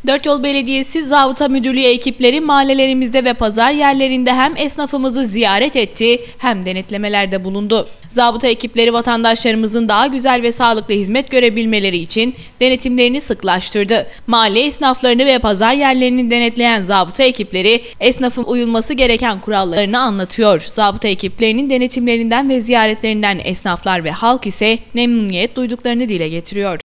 Dörtyol Belediyesi Zabıta Müdürlüğü ekipleri mahallelerimizde ve pazar yerlerinde hem esnafımızı ziyaret etti hem denetlemelerde bulundu. Zabıta ekipleri vatandaşlarımızın daha güzel ve sağlıklı hizmet görebilmeleri için denetimlerini sıklaştırdı. Mahalle esnaflarını ve pazar yerlerini denetleyen zabıta ekipleri esnafın uyulması gereken kurallarını anlatıyor. Zabıta ekiplerinin denetimlerinden ve ziyaretlerinden esnaflar ve halk ise memnuniyet duyduklarını dile getiriyor.